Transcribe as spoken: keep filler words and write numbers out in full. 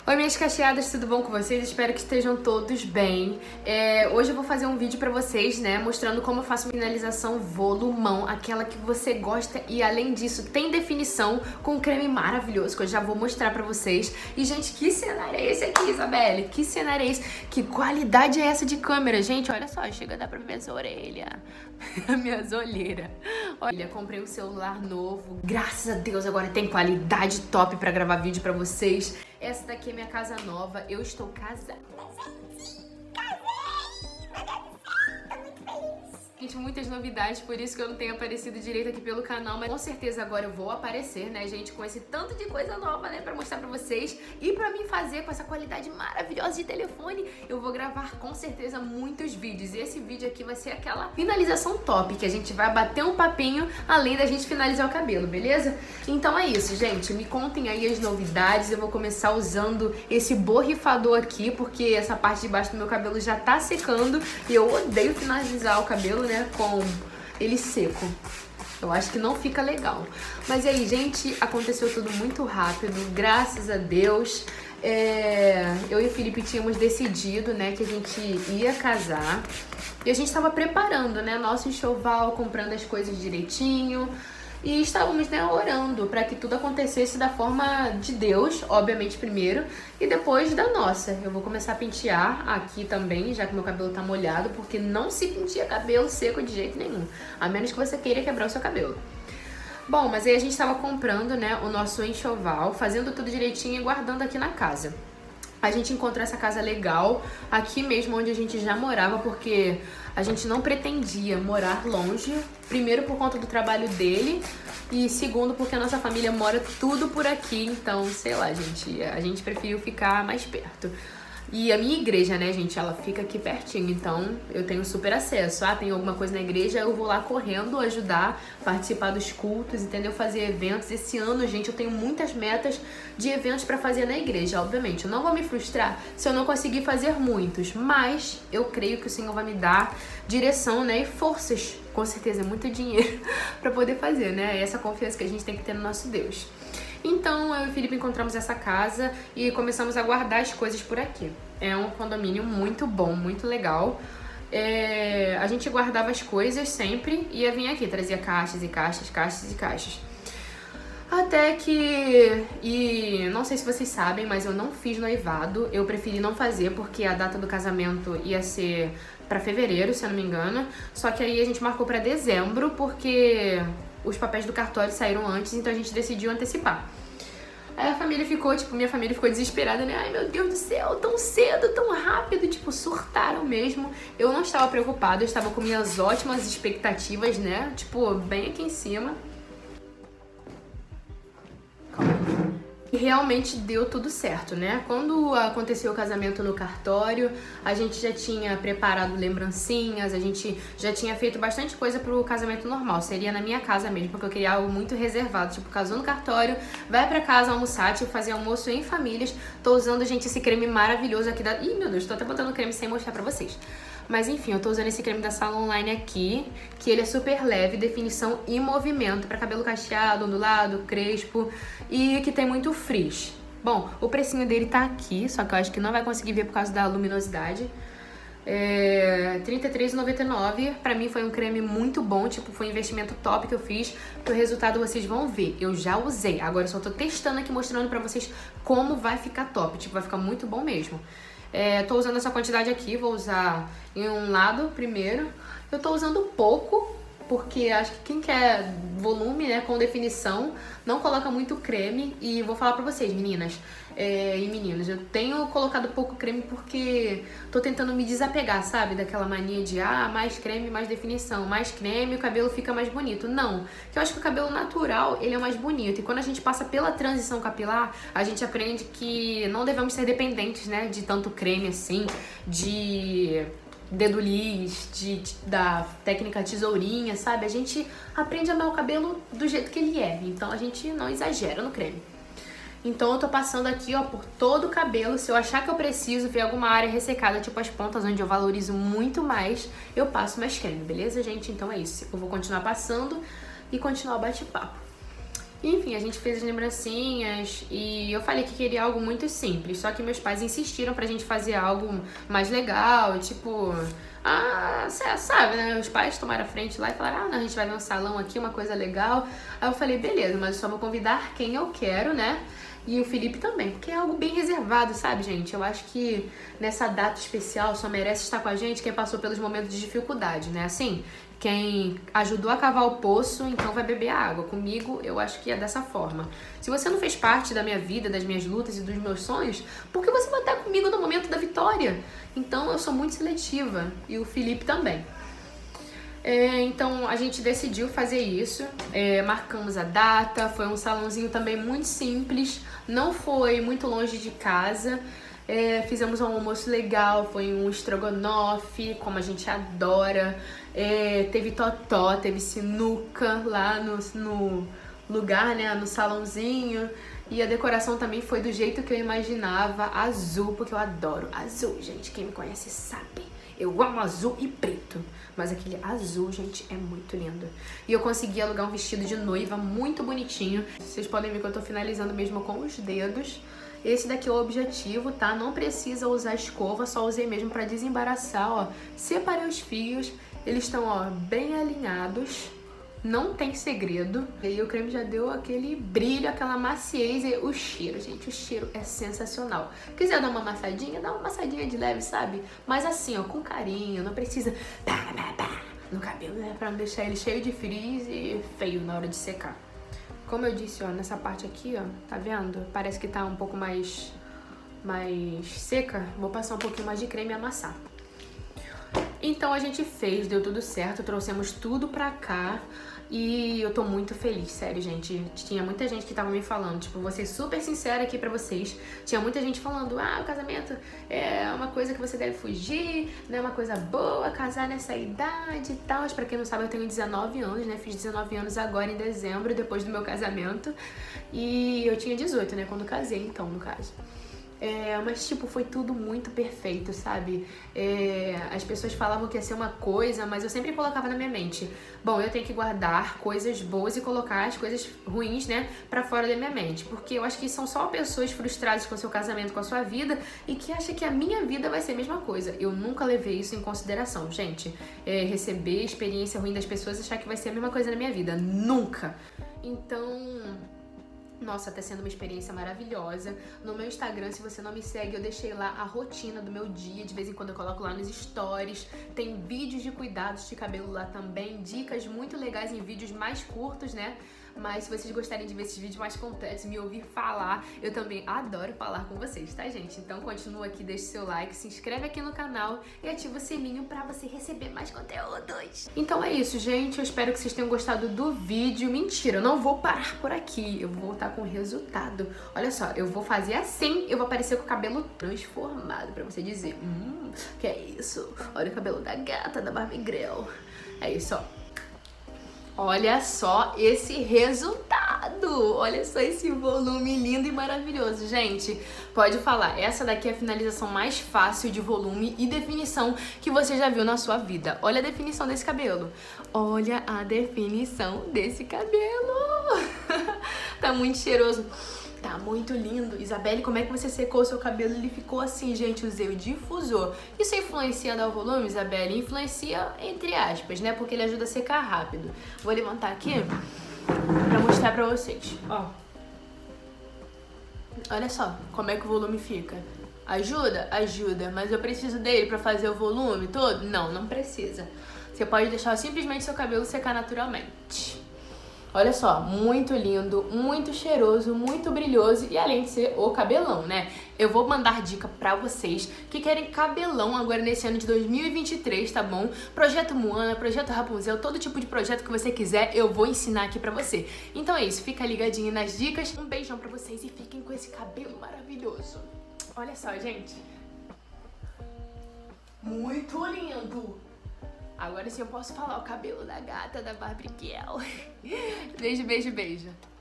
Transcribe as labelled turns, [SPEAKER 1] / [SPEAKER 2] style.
[SPEAKER 1] Oi, minhas cacheadas, tudo bom com vocês? Espero que estejam todos bem. É, hoje eu vou fazer um vídeo pra vocês, né, mostrando como eu faço finalização volumão, aquela que você gosta e, além disso, tem definição com um creme maravilhoso que eu já vou mostrar pra vocês. E, gente, que cenário é esse aqui, Isabelle? Que cenário é esse? Que qualidade é essa de câmera? Gente, olha só, chega a dar pra ver minhas orelhas, minhas olheiras. Olha, comprei um celular novo, graças a Deus agora tem qualidade top pra gravar vídeo pra vocês. Essa daqui é minha casa nova, eu estou casada. Gente, muitas novidades, por isso que eu não tenho aparecido direito aqui pelo canal, mas com certeza agora eu vou aparecer, né, gente, com esse tanto de coisa nova, né, pra mostrar pra vocês e pra mim fazer com essa qualidade maravilhosa de telefone. Eu vou gravar com certeza muitos vídeos e esse vídeo aqui vai ser aquela finalização top, que a gente vai bater um papinho além da gente finalizar o cabelo, beleza? Então é isso, gente, me contem aí as novidades. Eu vou começar usando esse borrifador aqui, porque essa parte de baixo do meu cabelo já tá secando e eu odeio finalizar o cabelo, né, com ele seco. Eu acho que não fica legal. Mas aí, gente, aconteceu tudo muito rápido, graças a Deus. É, eu e o Felipe tínhamos decidido, né, que a gente ia casar. E a gente estava preparando, né, nosso enxoval, comprando as coisas direitinho. E estávamos, né, orando para que tudo acontecesse da forma de Deus, obviamente primeiro, e depois da nossa. Eu vou começar a pentear aqui também, já que meu cabelo tá molhado, porque não se penteia cabelo seco de jeito nenhum, a menos que você queira quebrar o seu cabelo. Bom, mas aí a gente estava comprando, né, o nosso enxoval, fazendo tudo direitinho e guardando aqui na casa. A gente encontrou essa casa legal aqui mesmo onde a gente já morava, porque a gente não pretendia morar longe. Primeiro por conta do trabalho dele e segundo porque a nossa família mora tudo por aqui. Então, sei lá, gente, a gente preferiu ficar mais perto. E a minha igreja, né, gente, ela fica aqui pertinho, então eu tenho super acesso. Ah, tem alguma coisa na igreja, eu vou lá correndo ajudar, participar dos cultos, entendeu? Fazer eventos. Esse ano, gente, eu tenho muitas metas de eventos pra fazer na igreja, obviamente. Eu não vou me frustrar se eu não conseguir fazer muitos, mas eu creio que o Senhor vai me dar direção, né, e forças, com certeza, muito dinheiro pra poder fazer, né? Essa confiança que a gente tem que ter no nosso Deus. Então, eu e o Felipe encontramos essa casa e começamos a guardar as coisas por aqui. É um condomínio muito bom, muito legal. É, a gente guardava as coisas sempre e ia vir aqui, trazia caixas e caixas, caixas e caixas. Até que, e não sei se vocês sabem, mas eu não fiz noivado. Eu preferi não fazer porque a data do casamento ia ser pra fevereiro, se eu não me engano. Só que aí a gente marcou pra dezembro porque os papéis do cartório saíram antes, então a gente decidiu antecipar. Aí a família ficou, tipo, minha família ficou desesperada, né? Ai, meu Deus do céu, tão cedo, tão rápido, tipo, surtaram mesmo. Eu não estava preocupada, eu estava com minhas ótimas expectativas, né? Tipo, bem aqui em cima. E realmente deu tudo certo, né? Quando aconteceu o casamento no cartório, a gente já tinha preparado lembrancinhas, a gente já tinha feito bastante coisa pro casamento normal. Seria na minha casa mesmo, porque eu queria algo muito reservado. Tipo, casou no cartório, vai pra casa almoçar, tipo, fazer almoço em famílias. Tô usando, gente, esse creme maravilhoso aqui da... Ih, meu Deus, tô até botando creme sem mostrar pra vocês. Mas enfim, eu tô usando esse creme da Salon Online aqui, que ele é super leve, definição e movimento, pra cabelo cacheado, ondulado, crespo e que tem muito frizz. Bom, o precinho dele tá aqui, só que eu acho que não vai conseguir ver por causa da luminosidade. É trinta e três reais e noventa e nove centavos. Pra mim foi um creme muito bom, tipo, foi um investimento top que eu fiz, que o resultado vocês vão ver. Eu já usei, agora eu só tô testando aqui, mostrando pra vocês como vai ficar top, tipo, vai ficar muito bom mesmo. É, tô usando essa quantidade aqui, vou usar em um lado primeiro. Eu tô usando pouco, porque acho que quem quer volume, né, com definição, não coloca muito creme. E vou falar pra vocês, meninas é, e meninos, eu tenho colocado pouco creme porque tô tentando me desapegar, sabe? Daquela mania de, ah, mais creme, mais definição. Mais creme, o cabelo fica mais bonito. Não, que eu acho que o cabelo natural, ele é mais bonito. E quando a gente passa pela transição capilar, a gente aprende que não devemos ser dependentes, né, de tanto creme assim, de dedo lis, de, de, da técnica tesourinha, sabe? A gente aprende a amar o cabelo do jeito que ele é, então a gente não exagera no creme. Então eu tô passando aqui, ó, por todo o cabelo. Se eu achar que eu preciso ver alguma área ressecada, tipo as pontas, onde eu valorizo muito mais, eu passo mais creme, beleza, gente? Então é isso, eu vou continuar passando e continuar o bate-papo. Enfim, a gente fez as lembrancinhas e eu falei que queria algo muito simples, só que meus pais insistiram pra gente fazer algo mais legal, tipo, ah, sabe, né? Os pais tomaram a frente lá e falaram, ah, não, a gente vai ver um salão aqui, uma coisa legal. Aí eu falei, beleza, mas eu só vou convidar quem eu quero, né? E o Felipe também, porque é algo bem reservado, sabe, gente? Eu acho que nessa data especial só merece estar com a gente quem passou pelos momentos de dificuldade, né? Assim, quem ajudou a cavar o poço, então vai beber a água. Comigo, eu acho que é dessa forma. Se você não fez parte da minha vida, das minhas lutas e dos meus sonhos, por que você vai estar comigo no momento da vitória? Então, eu sou muito seletiva. E o Felipe também. É, então, a gente decidiu fazer isso. É, marcamos a data. Foi um salãozinho também muito simples. Não foi muito longe de casa. É, fizemos um almoço legal, foi um estrogonofe, como a gente adora. É, teve totó, teve sinuca lá no, no lugar, né, no salãozinho. E a decoração também foi do jeito que eu imaginava, azul, porque eu adoro azul, gente. Quem me conhece sabe. Eu amo azul e preto, mas aquele azul, gente, é muito lindo. E eu consegui alugar um vestido de noiva muito bonitinho. Vocês podem ver que eu tô finalizando mesmo com os dedos. Esse daqui é o objetivo, tá? Não precisa usar escova, só usei mesmo pra desembaraçar, ó. Separei os fios, eles estão, ó, bem alinhados. Não tem segredo. E o creme já deu aquele brilho, aquela maciez e o cheiro, gente. O cheiro é sensacional. Quiser dar uma amassadinha, dá uma amassadinha de leve, sabe? Mas assim, ó, com carinho, não precisa pá, pá, pá, no cabelo, né? Pra não deixar ele cheio de frizz e feio na hora de secar. Como eu disse, ó, nessa parte aqui, ó, tá vendo? Parece que tá um pouco mais, mais seca. Vou passar um pouquinho mais de creme e amassar. Então a gente fez, deu tudo certo, trouxemos tudo pra cá e eu tô muito feliz, sério, gente. Tinha muita gente que tava me falando, tipo, vou ser super sincera aqui pra vocês. Tinha muita gente falando, ah, o casamento é uma coisa que você deve fugir, não é uma coisa boa, casar nessa idade e tal. Mas pra quem não sabe, eu tenho dezenove anos, né? Fiz dezenove anos agora em dezembro, depois do meu casamento. E eu tinha dezoito, né, quando casei, então, no caso. É, mas, tipo, foi tudo muito perfeito, sabe? É, as pessoas falavam que ia ser uma coisa, mas eu sempre colocava na minha mente, bom, eu tenho que guardar coisas boas e colocar as coisas ruins, né, pra fora da minha mente. Porque eu acho que são só pessoas frustradas com o seu casamento, com a sua vida, e que acham que a minha vida vai ser a mesma coisa. Eu nunca levei isso em consideração, gente. É, receber experiência ruim das pessoas e achar que vai ser a mesma coisa na minha vida. Nunca! Então... Nossa, tá sendo uma experiência maravilhosa. No meu Instagram, se você não me segue, eu deixei lá a rotina do meu dia. De vez em quando eu coloco lá nos stories. Tem vídeos de cuidados de cabelo lá também. Dicas muito legais em vídeos mais curtos, né? Mas se vocês gostarem de ver esses vídeos mais completos, me ouvir falar, eu também adoro falar com vocês, tá, gente? Então continua aqui, deixa o seu like, se inscreve aqui no canal e ativa o sininho pra você receber mais conteúdos. Então é isso, gente. Eu espero que vocês tenham gostado do vídeo. Mentira, eu não vou parar por aqui. Eu vou voltar com o resultado. Olha só, eu vou fazer assim, eu vou aparecer com o cabelo transformado pra você dizer, hum, que é isso? Olha o cabelo da gata, da Barbie Girl. É isso, ó. Olha só esse resultado! Olha só esse volume lindo e maravilhoso, gente. Pode falar, essa daqui é a finalização mais fácil de volume e definição que você já viu na sua vida. Olha a definição desse cabelo. Olha a definição desse cabelo. Tá muito cheiroso. Tá muito lindo. Isabelle, como é que você secou o seu cabelo? Ele ficou assim, gente, usei o difusor. Isso influencia no volume, Isabelle? Influencia entre aspas, né? Porque ele ajuda a secar rápido. Vou levantar aqui pra mostrar pra vocês. Ó. Olha só como é que o volume fica. Ajuda? Ajuda. Mas eu preciso dele pra fazer o volume todo? Não, não precisa. Você pode deixar simplesmente seu cabelo secar naturalmente. Olha só, muito lindo, muito cheiroso, muito brilhoso e além de ser o cabelão, né? Eu vou mandar dica pra vocês que querem cabelão agora nesse ano de dois mil e vinte e três, tá bom? Projeto Moana, Projeto Rapunzel, todo tipo de projeto que você quiser, eu vou ensinar aqui pra você. Então é isso, fica ligadinho nas dicas. Um beijão pra vocês e fiquem com esse cabelo maravilhoso. Olha só, gente. Muito lindo! Agora sim eu posso falar o cabelo da gata da Barbie Girl. Beijo, beijo, beijo.